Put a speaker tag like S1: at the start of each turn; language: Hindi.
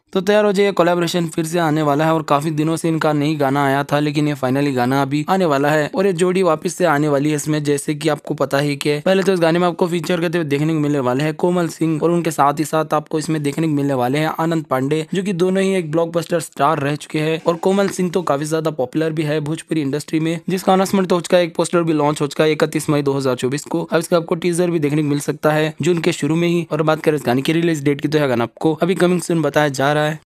S1: तो यार जो ये कोलैबोरेशन फिर से आने वाला है और काफी दिनों से इनका नहीं गाना आया था, लेकिन ये फाइनली गाना अभी आने वाला है और ये जोड़ी वापस से आने वाली है इसमें। जैसे कि आपको पता ही कि पहले तो इस गाने में आपको फीचर करते हुए देखने को मिलने वाले हैं कोमल सिंह, और उनके साथ ही साथ आपको इसमें देखने को मिलने वाले हैं आनंद पांडे, जो कि दोनों ही एक ब्लॉकबस्टर स्टार रह चुके हैं। और कोमल सिंह तो काफी ज्यादा पॉपुलर भी है भोजपुरी इंडस्ट्री में, जिसका अनाउंसमेंट हो चुका है, एक पोस्टर भी लॉन्च हो चुका है 31 मई 2024 को। अब इसका आपको टीजर भी देखने को मिल सकता है जून के शुरू में ही। और बात करें इस गाने की रिलीज डेट की, तो यह गाना आपको अभी कमिंग सून बताया जा रहा है।